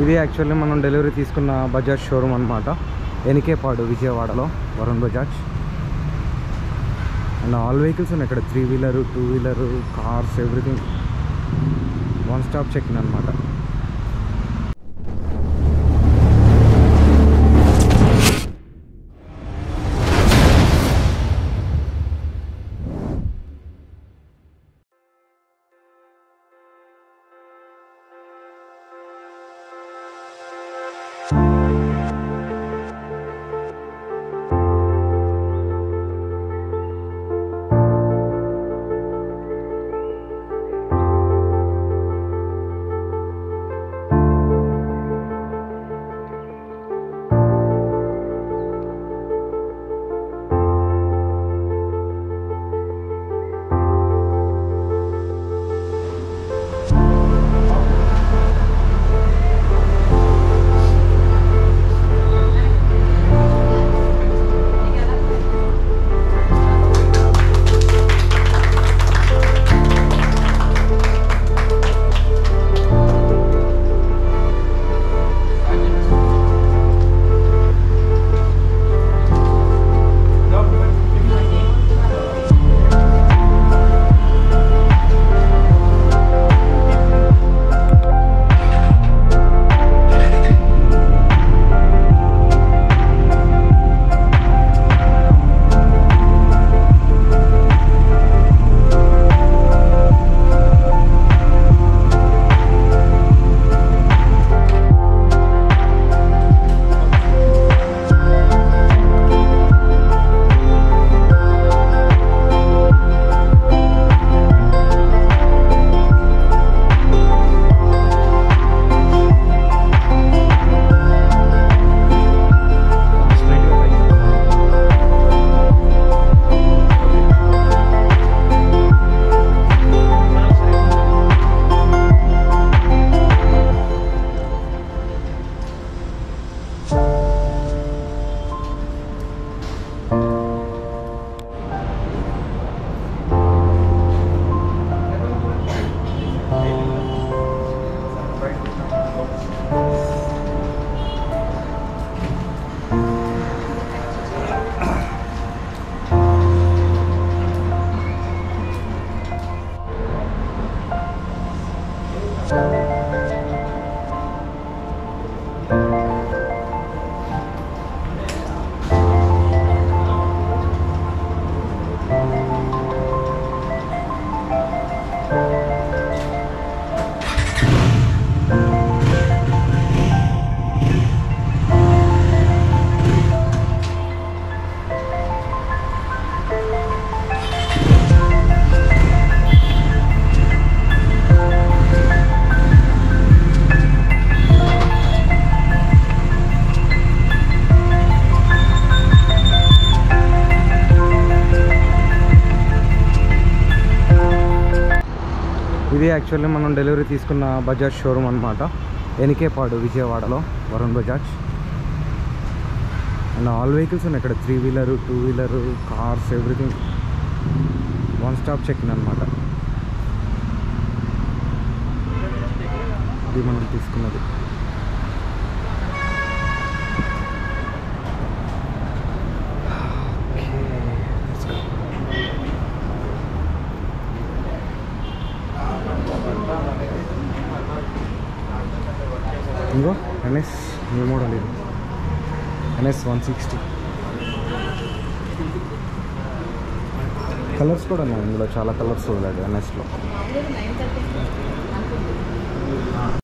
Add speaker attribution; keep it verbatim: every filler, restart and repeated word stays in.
Speaker 1: ఇది యాక్చువల్లీ మనం డెలివరీ తీసుకున్న బజాజ్ షోరూమ్ అనమాట. ఎనికేపాడు విజయవాడలో Varun Bajaj. And all vehicles ఉన్నాయి ఇక్కడ, three wheeler, two wheeler, cars, everything one stop check in అనమాట. ఇది యాక్చువల్లీ మనం డెలివరీ తీసుకున్న బజాజ్ షోరూమ్ అనమాట. ఎనికేపాడు విజయవాడలో Varun Bajaj. And all vehicles ఉన్నాయి ఇక్కడ, three wheeler, two wheeler, cars, everything one stop check in అనమాట. ఇది మనం తీసుకున్నది. ఇంకో ఎన్ఎస్ న్యూ మోడల్, ఇది ఎన్ఎస్ వన్ సిక్స్టీ. కలర్స్ కూడా ఉన్నాయి ఇందులో, చాలా కలర్స్ వదిలాడు ఎన్ఎస్లో.